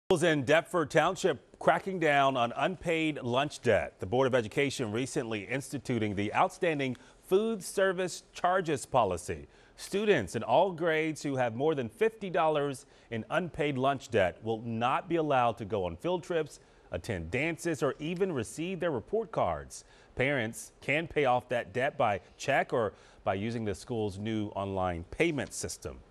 In Deptford Township cracking down on unpaid lunch debt. The Board of Education recently instituting the outstanding food service charges policy. Students in all grades who have more than $50 in unpaid lunch debt will not be allowed to go on field trips, attend dances, or even receive their report cards. Parents can pay off that debt by check or by using the school's new online payment system.